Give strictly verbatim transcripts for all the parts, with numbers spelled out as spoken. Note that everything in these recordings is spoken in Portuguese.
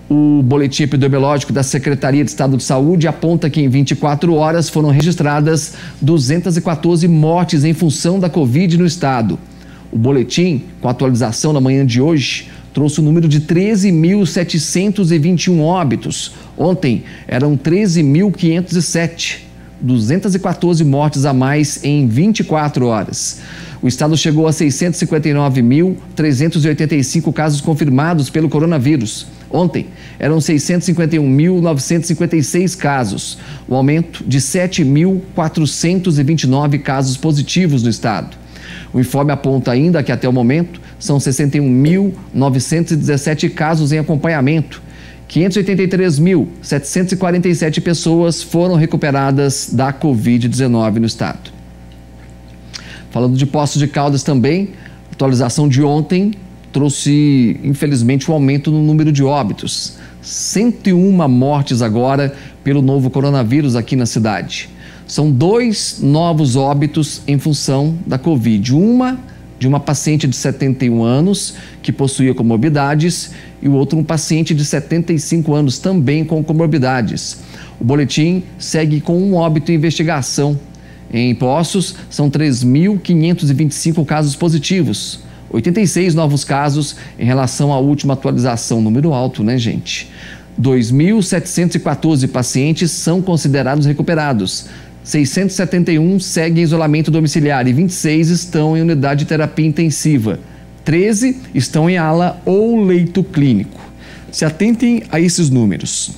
O boletim epidemiológico da Secretaria de Estado de Saúde aponta que em vinte e quatro horas foram registradas duzentas e quatorze mortes em função da Covid no estado. O boletim, com atualização na manhã de hoje, trouxe o número de treze mil setecentos e vinte e um óbitos. Ontem eram treze mil quinhentos e sete, duzentas e quatorze mortes a mais em vinte e quatro horas. O estado chegou a seiscentos e cinquenta e nove mil trezentos e oitenta e cinco casos confirmados pelo coronavírus. Ontem eram seiscentos e cinquenta e um mil novecentos e cinquenta e seis casos, um aumento de sete mil quatrocentos e vinte e nove casos positivos no estado. O informe aponta ainda que até o momento são sessenta e um mil novecentos e dezessete casos em acompanhamento. quinhentos e oitenta e três mil setecentos e quarenta e sete pessoas foram recuperadas da Covid dezenove no estado. Falando de Poços de Caldas também, a atualização de ontem trouxe, infelizmente, um aumento no número de óbitos. cento e uma mortes agora pelo novo coronavírus aqui na cidade. São dois novos óbitos em função da Covid. Uma de uma paciente de setenta e um anos que possuía comorbidades e o outro um paciente de setenta e cinco anos também com comorbidades. O boletim segue com um óbito em investigação. Em Poços, são três mil quinhentos e vinte e cinco casos positivos, oitenta e seis novos casos em relação à última atualização, número alto, né, gente? dois mil setecentos e quatorze pacientes são considerados recuperados, seiscentos e setenta e um seguem em isolamento domiciliar e vinte e seis estão em unidade de terapia intensiva, treze estão em ala ou leito clínico. Se atentem a esses números.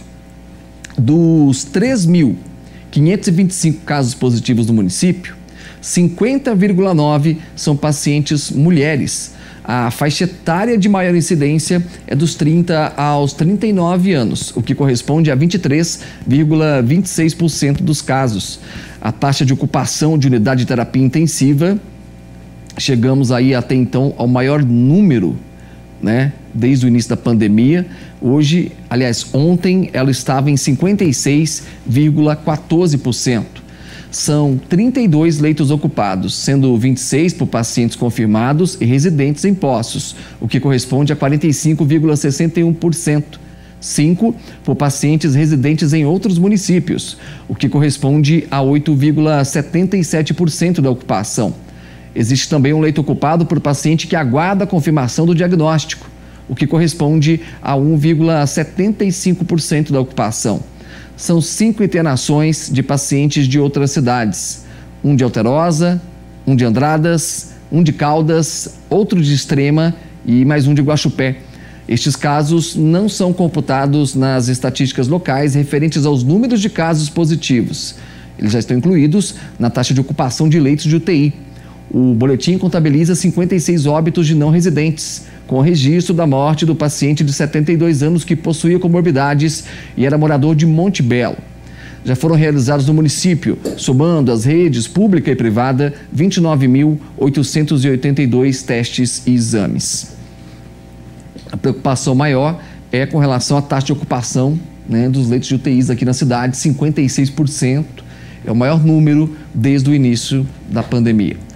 Dos três mil quinhentos e vinte e cinco casos positivos no município, cinquenta vírgula nove são pacientes mulheres. A faixa etária de maior incidência é dos trinta aos trinta e nove anos, o que corresponde a vinte e três vírgula vinte e seis por cento dos casos. A taxa de ocupação de unidade de terapia intensiva, chegamos aí até então ao maior número, né, desde o início da pandemia. Hoje, aliás, ontem ela estava em cinquenta e seis vírgula quatorze por cento. São trinta e dois leitos ocupados, sendo vinte e seis por pacientes confirmados e residentes em Poços, o que corresponde a quarenta e cinco vírgula sessenta e um por cento. cinco por pacientes residentes em outros municípios, o que corresponde a oito vírgula setenta e sete por cento da ocupação. Existe também um leito ocupado por paciente que aguarda a confirmação do diagnóstico, o que corresponde a um vírgula setenta e cinco por cento da ocupação. São cinco internações de pacientes de outras cidades, um de Alterosa, um de Andradas, um de Caldas, outro de Extrema e mais um de Guaxupé. Estes casos não são computados nas estatísticas locais referentes aos números de casos positivos. Eles já estão incluídos na taxa de ocupação de leitos de U T I. O boletim contabiliza cinquenta e seis óbitos de não residentes, com o registro da morte do paciente de setenta e dois anos que possuía comorbidades e era morador de Monte Belo. Já foram realizados no município, somando as redes pública e privada, vinte e nove mil oitocentos e oitenta e dois testes e exames. A preocupação maior é com relação à taxa de ocupação, né, dos leitos de U T Is aqui na cidade, cinquenta e seis por cento, é o maior número desde o início da pandemia.